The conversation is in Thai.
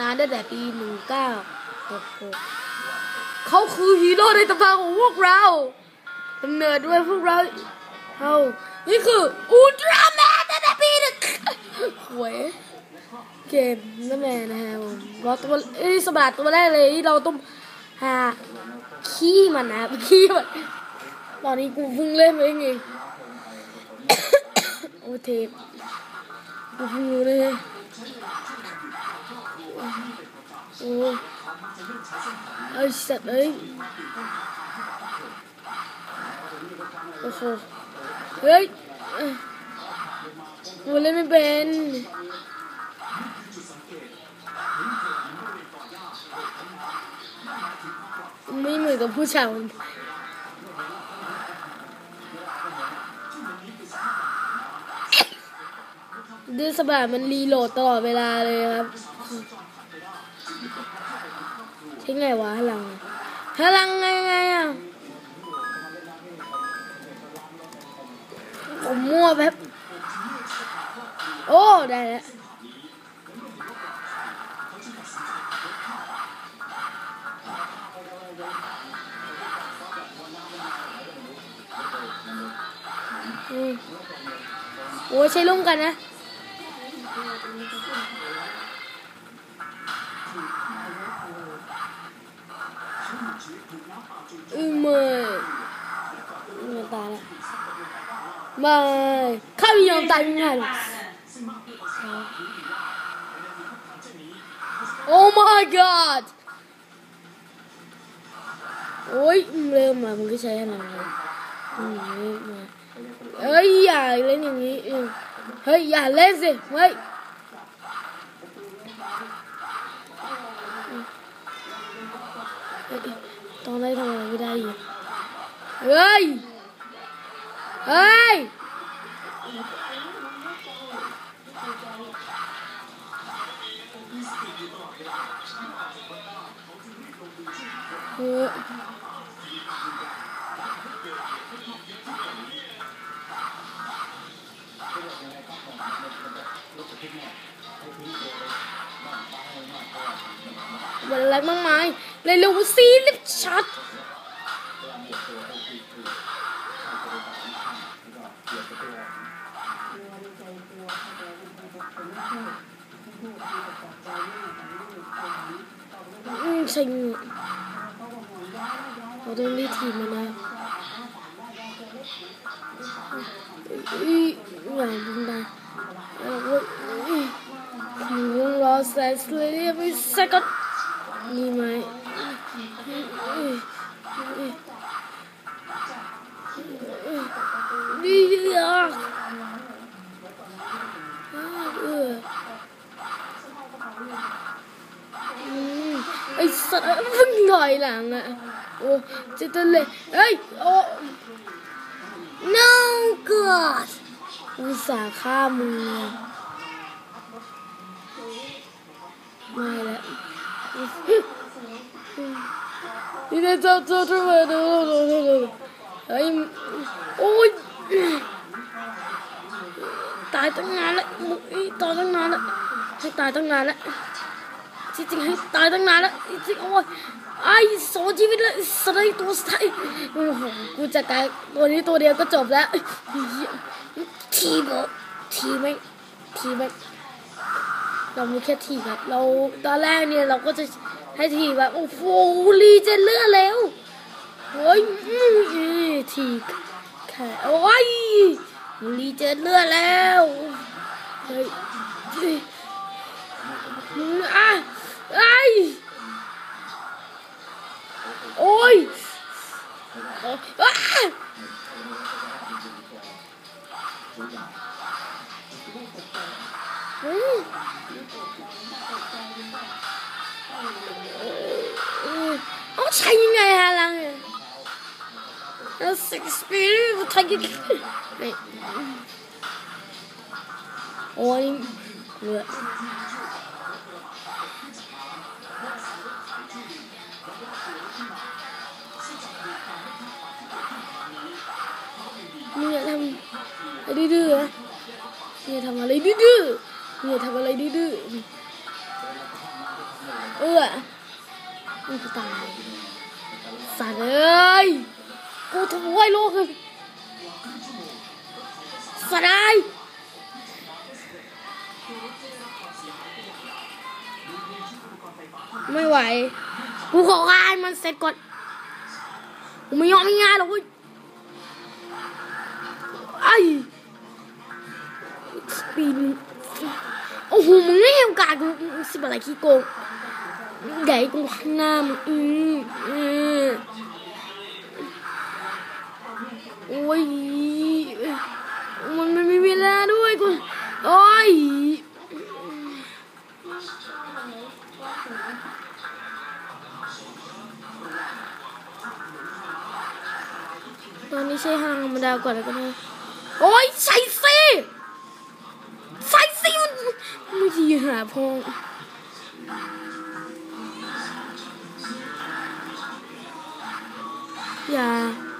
านานตั้งแต่ปี1966เขาคือฮีโร่ในตำนานของพวกเรากำเนิดด้วยพวกเรานี่คืออุลตร้าแมนตั้งแต่ปีหวยเกมนั่นแหละนะฮะเราตัวสบัดตัวแรกเลยที่เราต้องหาขี้มันนะขี้มันตอนนี้กูเพิ่งเล่นไปเองโอเทปกูเพิ่งรู้เลยโอ้ไอ้สัตว์เอ้ยโอ้โหเฮ้ยกูเล่นไม่เป็นไม่เหมือนกับผู้ชายดื้อสบายมันรีโหลดตลอดเวลาเลยครับใช่ไงวะพลังไงอ่ะผมมั่วแป๊บโอ้ได้แล้วโอ้ใช้ร่วมกันนะไม่ตายแล้วไม่ข้าไม่ยอมตายง่ายหรอก Oh my god โอ้ยเริ่มมามึงก็ใช้อะไรเฮ้ยอย่าเล่นอย่างนี้เฮ้ยอย่าเล่นสิเฮ้ยตอนแรกทำอะไรไม่ได้อยู่เฮ้ยมันอะไรมากมายเลยเร็วซีลิฟชัดใช่เราต้องรีบทีมมันนะอย่างบุญได้หนูรอแสนเลยไปสักก็นี่ไหมนี่ไอ้สัตว์เพิ่งหน่อยหลังอ่ะโอ้จะตะเลยเฮ้ยโอ้ no god อุตส่าห์ฆ่ามึงไม่แล้วนี่ได้เจ้ามาดูเฮ้ยโอ้ยตายตั้งนานแล้วตายตั้งนานแล้วให้ตายตั้งนานแล้วจริงๆให้ตายตั้งนานแล้วจริงโอ้ยไอ้สองชีวิตเลยสไลด์ตัวสไลด์โอ้โหกูจะตายตัวนี้ตัวเดียวก็จบแล้วทีไม่เรามีแค่ทีครับเราตอนแรกเนี่ยเราก็จะให้ทีแบบโอ้โหรีเจนเลือดแล้วเฮ้ยทีแค่โอ้ยรีเจนเลือดแล้วเฮ้ยโอ้ยใช้ยังไงฮะลังแล้วสิกสปีดทำยังไงโอ้ยเลือดมึงอย่าทำอะไรดื้อๆนะมึงอย่าทำอะไรดื้อๆมึงอย่าทำอะไรดื้อๆมันจะตายสัตว์เอ้ยกูทำไว้โลกเลยสัตว์ไอ้ไม่ไหวกูขอฆ่าให้มันเสร็จก่อนกูไม่ยอมง่ายๆหรอกเว้ยไอ้สปีนโอ้โหมึงไม่ให้โอกาสกูสิบอะไรขี้โกงใหญ่กูข้างหน้ามึงโอ้ยมันไม่มีเวลาด้วยกูโอ้ยตอนนี้ใช้ทางธรรมดาก่อนแล้วก็ได้โอ้ยใส่สิมันไม่ดีหาพงอย่า